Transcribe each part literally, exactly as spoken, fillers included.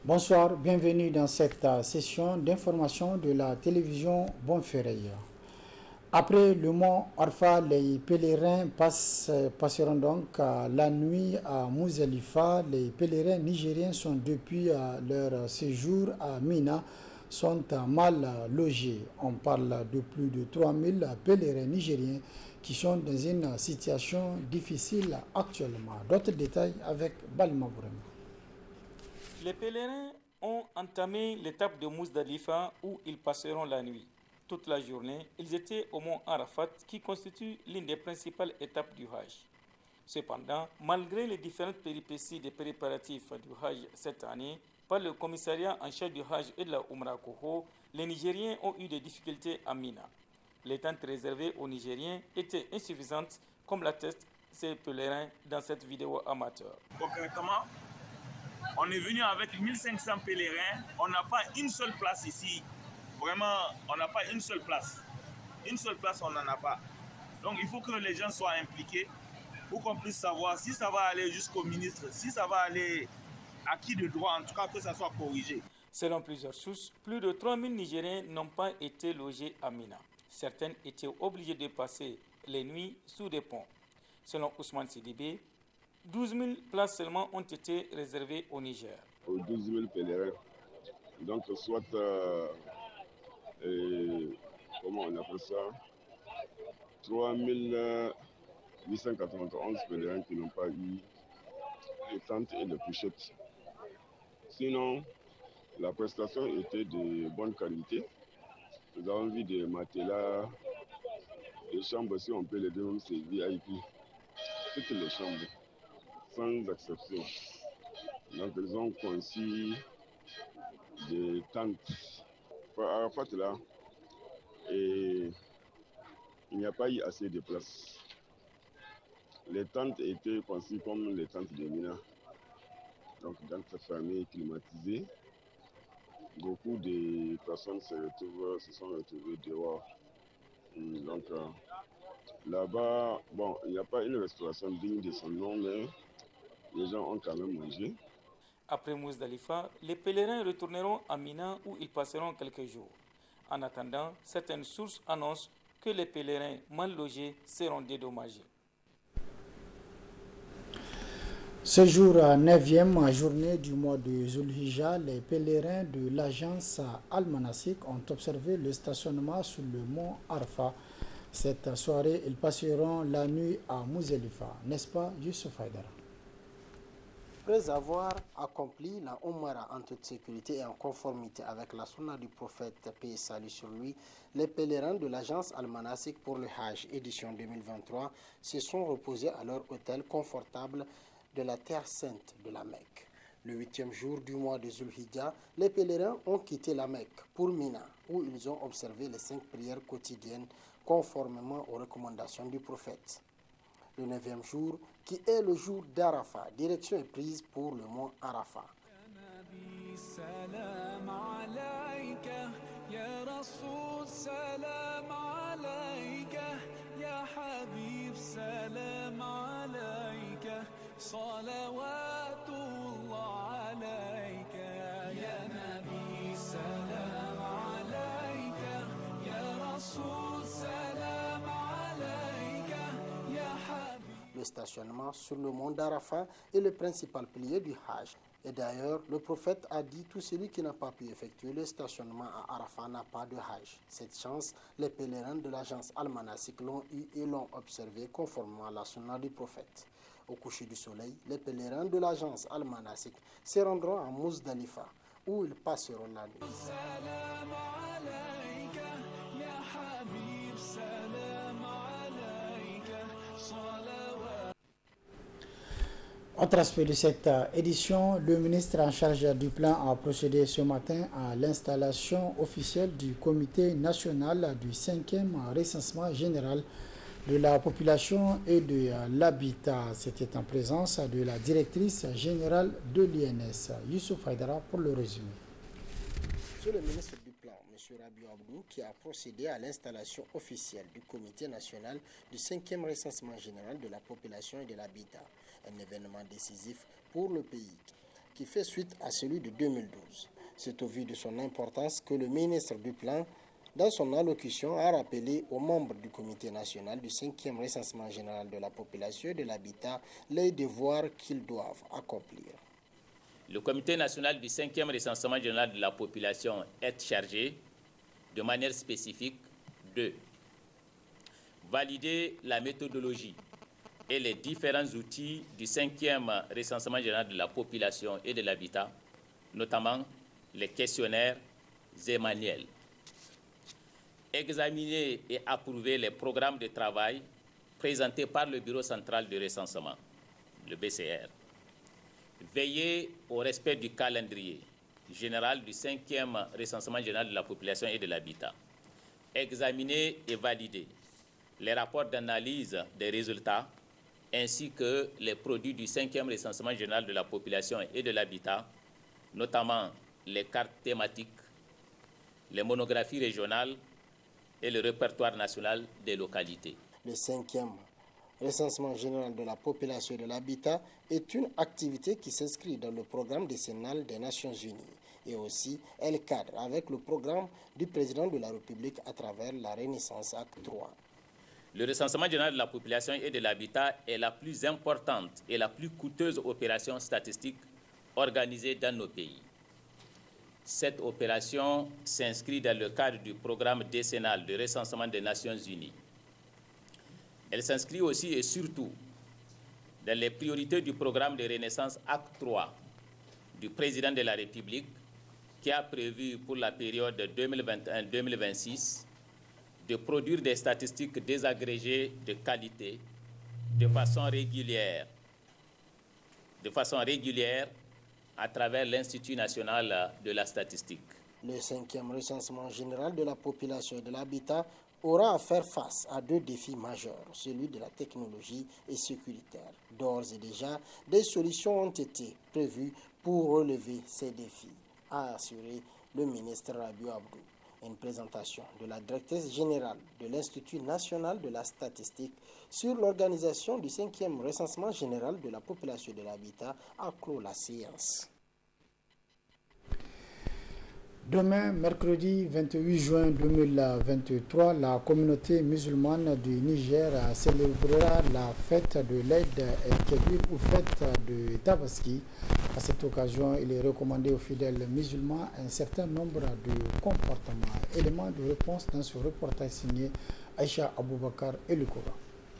Bonsoir, bienvenue dans cette uh, session d'information de la télévision Bonferré. Après le mont Arfa, les pèlerins passent, passeront donc uh, la nuit à Mouzalifa. Les pèlerins nigériens sont depuis uh, leur séjour à Mina sont uh, mal uh, logés. On parle de plus de trois mille pèlerins nigériens qui sont dans une situation difficile actuellement. D'autres détails avec Balma Bourema. Les pèlerins ont entamé l'étape de Mouzdalifa où ils passeront la nuit. Toute la journée, ils étaient au mont Arafat qui constitue l'une des principales étapes du Hajj. Cependant, malgré les différentes péripéties des préparatifs du Hajj cette année, par le commissariat en charge du Hajj et de la Umrah Koho, les Nigériens ont eu des difficultés à Mina. Les tentes réservées aux Nigériens étaient insuffisantes, comme l'attestent ces pèlerins dans cette vidéo amateur. Concrètement, on est venu avec mille cinq cents pèlerins, on n'a pas une seule place ici. Vraiment, on n'a pas une seule place. Une seule place, on n'en a pas. Donc il faut que les gens soient impliqués pour qu'on puisse savoir si ça va aller jusqu'au ministre, si ça va aller à qui de droit, en tout cas que ça soit corrigé. Selon plusieurs sources, plus de trois mille Nigériens n'ont pas été logés à Mina. Certaines étaient obligées de passer les nuits sous des ponts. Selon Ousmane Sidibé, douze mille places seulement ont été réservées au Niger. Aux douze mille pèlerins. Donc, soit, euh, euh, comment on appelle ça, trois mille huit cent quatre-vingt-onze pèlerins qui n'ont pas eu les tentes et les couchettes. Sinon, la prestation était de bonne qualité. Nous avons vu des matelas, des chambres, si on peut les dire, c'est V I P. Toutes les chambres, sans exception. Donc, ils ont conçu des tentes. Pour Arafat, là, et il n'y a pas eu assez de place. Les tentes étaient conçues comme les tentes de Mina. Donc, dans cette famille climatisée, beaucoup de personnes se, retrouvent, se sont retrouvées dehors. Donc, euh, là-bas, bon, il n'y a pas une restauration digne de son nom, mais les gens ont quand même mangé. Après Mouzdalifa, les pèlerins retourneront à Mina où ils passeront quelques jours. En attendant, certaines sources annoncent que les pèlerins mal logés seront dédommagés. Ce jour, neuvième journée du mois de Zulhijja, les pèlerins de l'agence Al-Manasik ont observé le stationnement sur le mont Arfa. Cette soirée, ils passeront la nuit à Mouzalifa, n'est-ce pas, Youssouf Haïdara? Après avoir accompli la Omara en toute sécurité et en conformité avec la sunna du prophète, paix et salut sur lui, les pèlerins de l'agence Al-Manasik pour le Hajj édition deux mille vingt-trois se sont reposés à leur hôtel confortable de la terre sainte de la Mecque. Le huitième jour du mois de Zulhijja, les pèlerins ont quitté la Mecque pour Mina, où ils ont observé les cinq prières quotidiennes conformément aux recommandations du prophète. Le neuvième jour, qui est le jour d'Arafat, direction est prise pour le mont Arafat. Le stationnement sur le mont d'Arafat est le principal pilier du Hajj. Et d'ailleurs, le prophète a dit tout celui qui n'a pas pu effectuer le stationnement à Arafat n'a pas de Hajj. Cette chance, les pèlerins de l'agence Al-Manasik l'ont eu et l'ont observé conformément à la sunna du prophète. Au coucher du soleil, les pèlerins de l'agence Al-Manasik se rendront à Mouzdalifa, où ils passeront la nuit. Autre aspect de cette édition, le ministre en charge du plan a procédé ce matin à l'installation officielle du comité national du cinquième recensement général de la population et de l'habitat. C'était en présence de la directrice générale de l'I N S, Youssouf Haïdara, pour le résumé. C'est le ministre du Plan, M. Rabiou Abdou, qui a procédé à l'installation officielle du comité national du cinquième recensement général de la population et de l'habitat, un événement décisif pour le pays qui fait suite à celui de deux mille douze. C'est au vu de son importance que le ministre du Plan, dans son allocution, a rappelé aux membres du comité national du cinquième recensement général de la population et de l'habitat les devoirs qu'ils doivent accomplir. Le comité national du cinquième recensement général de la population est chargé, de manière spécifique, de valider la méthodologie et les différents outils du cinquième recensement général de la population et de l'habitat, notamment les questionnaires et manuels. Examiner et approuver les programmes de travail présentés par le Bureau central de recensement, le B C R. Veiller au respect du calendrier général du cinquième recensement général de la population et de l'habitat. Examiner et valider les rapports d'analyse des résultats ainsi que les produits du cinquième recensement général de la population et de l'habitat, notamment les cartes thématiques, les monographies régionales et le répertoire national des localités. Le cinquième recensement général de la population et de l'habitat est une activité qui s'inscrit dans le programme décennal des Nations Unies et aussi elle cadre avec le programme du président de la République à travers la Renaissance Acte trois. Le recensement général de la population et de l'habitat est la plus importante et la plus coûteuse opération statistique organisée dans nos pays. Cette opération s'inscrit dans le cadre du programme décennal de recensement des Nations Unies. Elle s'inscrit aussi et surtout dans les priorités du programme de Renaissance Acte trois du président de la République qui a prévu pour la période deux mille vingt et un deux mille vingt-six de produire des statistiques désagrégées de qualité de façon régulière, de façon régulière à travers l'Institut national de la statistique. Le cinquième recensement général de la population et de l'habitat aura à faire face à deux défis majeurs, celui de la technologie et sécuritaire. D'ores et déjà, des solutions ont été prévues pour relever ces défis, a assuré le ministre Rabiou Abdou. Une présentation de la directrice générale de l'Institut national de la statistique sur l'organisation du cinquième recensement général de la population et de l'habitat a clos la séance. Demain, mercredi vingt-huit juin deux mille vingt-trois, la communauté musulmane du Niger célébrera la fête de l'Aïd el-Kébir ou fête de Tabaski. À cette occasion, il est recommandé aux fidèles musulmans un certain nombre de comportements. Éléments de réponse dans ce reportage signé Aïcha Aboubakar et le Coran.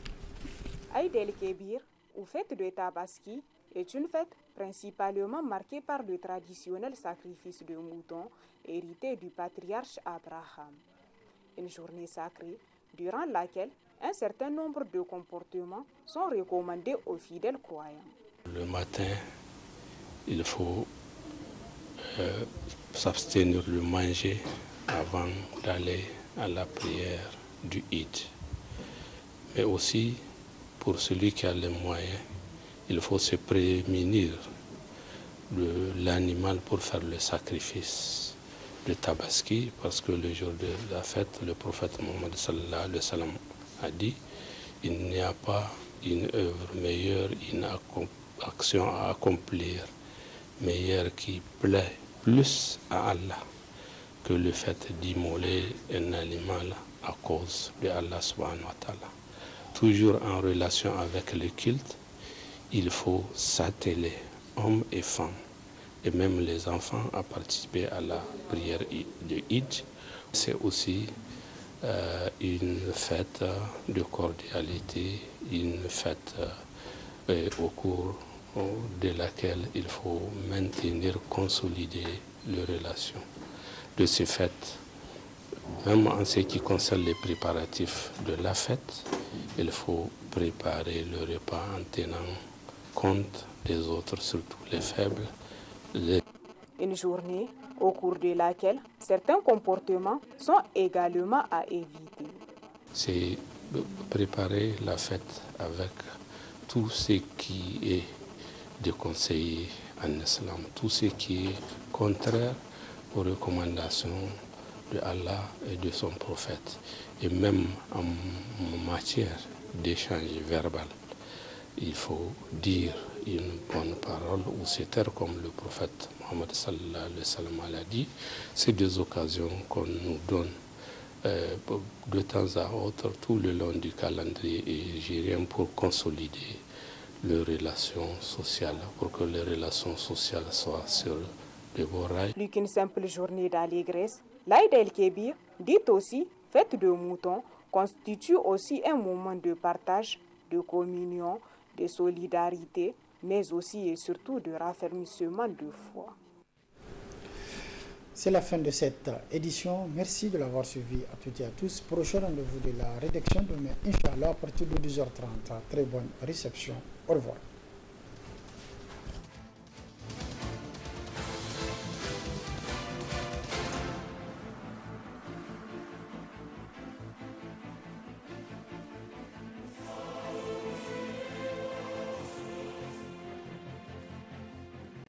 Aïd el-Kébir ou fête de Tabaski est une fête principalement marquée par le traditionnel sacrifice de moutons hérité du patriarche Abraham. Une journée sacrée durant laquelle un certain nombre de comportements sont recommandés aux fidèles croyants. Le matin, il faut euh, s'abstenir de manger avant d'aller à la prière du Eid. Mais aussi, pour celui qui a les moyens, il faut se prémunir de l'animal pour faire le sacrifice de Tabaski, parce que le jour de la fête, le prophète Mohammed sallallahu alayhi wa sallam a dit il n'y a pas une œuvre meilleure, une action à accomplir meilleure qui plaît plus à Allah que le fait d'immoler un animal à cause de Allah subhanahu wa ta'ala. Toujours en relation avec le culte, il faut s'atteler, hommes et femmes, et même les enfants, à participer à la prière de Eid. C'est aussi euh, une fête de cordialité, une fête euh, au cours de laquelle il faut maintenir, consolider les relations. De ces fêtes, même en ce qui concerne les préparatifs de la fête, il faut préparer le repas en tenant compte des autres, surtout les faibles. Les... Une journée au cours de laquelle certains comportements sont également à éviter. C'est préparer la fête avec tout ce qui est déconseillé en islam, tout ce qui est contraire aux recommandations de Allah et de son prophète. Et même en matière d'échange verbal, il faut dire une bonne parole ou se taire comme le prophète Mohammed sallallahu alayhi wa sallam l'a dit. C'est des occasions qu'on nous donne euh, de temps à autre tout le long du calendrier hégirien pour consolider les relations sociales, pour que les relations sociales soient sur de bons rails. Plus qu'une simple journée d'allégresse, l'Aïd el-Kébir, dit aussi fête de moutons, constitue aussi un moment de partage, de communion, de solidarité, mais aussi et surtout de raffermissement de foi. C'est la fin de cette édition. Merci de l'avoir suivi à toutes et à tous. Prochain rendez-vous de la rédaction demain, Inch'Allah, à partir de dix heures trente. Très bonne réception. Au revoir.